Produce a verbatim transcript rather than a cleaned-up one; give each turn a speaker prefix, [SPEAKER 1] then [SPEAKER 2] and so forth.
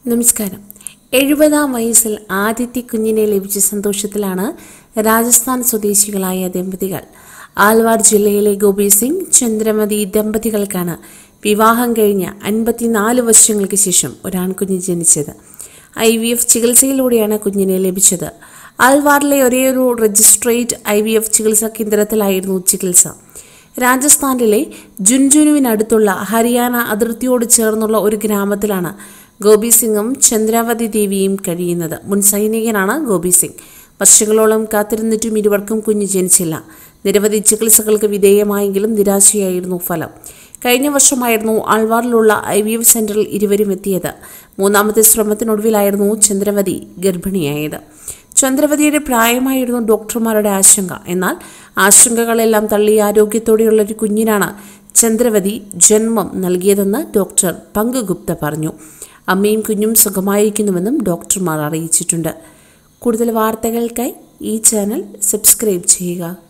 [SPEAKER 1] നമസ്കാരം. എഴുപതാം വയസ്സിൽ ആദ്യത്തെ കുഞ്ഞിനെ ലഭിച്ച സന്തോഷത്തിലാണ് രാജസ്ഥാൻ സ്വദേശികളായ ദമ്പതികൾ. ആൽവാർ ജില്ലയിലെ ഗോപി സിംഗ് ചന്ദ്രമതി ദമ്പതികൾക്കാണ് വിവാഹം കഴിഞ്ഞ അൻപത്തിനാല് വർഷങ്ങൾക്ക് ശേഷം ഒരാൺകുഞ്ഞ് ജനിച്ചത്. ഐ വി എഫ് ചികിത്സയിലൂടെയാണ് കുഞ്ഞിനെ ലഭിച്ചത്. ആൽവാറിലെ ഒരേയൊരു രജിസ്ട്രേറ്റ് ഐ വി എഫ് ചികിത്സാ കേന്ദ്രത്തിലായിരുന്നു ചികിത്സ. രാജസ്ഥാനിലെ ജുൻജുനുവിനടുത്തുള്ള ഹരിയാന അതിർത്തിയോട് ചേർന്നുള്ള ഒരു ഗ്രാമത്തിലാണ് ഗോപി സിംഗും ചന്ദ്രാവതി ദേവിയും കഴിയുന്നത്. മുൻ സൈനികനാണ് ഗോപി സിംഗ്. വർഷങ്ങളോളം കാത്തിരുന്നിട്ടും ഇരുവർക്കും കുഞ്ഞ് ജനിച്ചില്ല. നിരവധി ചികിത്സകൾക്ക് വിധേയമായെങ്കിലും നിരാശയായിരുന്നു ഫലം. കഴിഞ്ഞ വർഷമായിരുന്നു ആൾവാറിലുള്ള ഐ വി എഫ് സെന്ററിൽ ഇരുവരും എത്തിയത്. മൂന്നാമത്തെ ശ്രമത്തിനൊടുവിലായിരുന്നു ചന്ദ്രവതി ഗർഭിണിയായത്. ചന്ദ്രവതിയുടെ പ്രായമായിരുന്നു ഡോക്ടർമാരുടെ ആശങ്ക. എന്നാൽ ആശങ്കകളെല്ലാം തള്ളി ആരോഗ്യത്തോടെയുള്ള ഒരു കുഞ്ഞിനാണ് ചന്ദ്രവതി ജന്മം നൽകിയതെന്ന് ഡോക്ടർ പങ്ക് ഗുപ്ത പറഞ്ഞു. അമ്മയും കുഞ്ഞും സുഖമായിരിക്കുന്നുവെന്നും ഡോക്ടർമാർ അറിയിച്ചിട്ടുണ്ട്. കൂടുതൽ വാർത്തകൾക്കായി ഈ ചാനൽ സബ്സ്ക്രൈബ് ചെയ്യുക.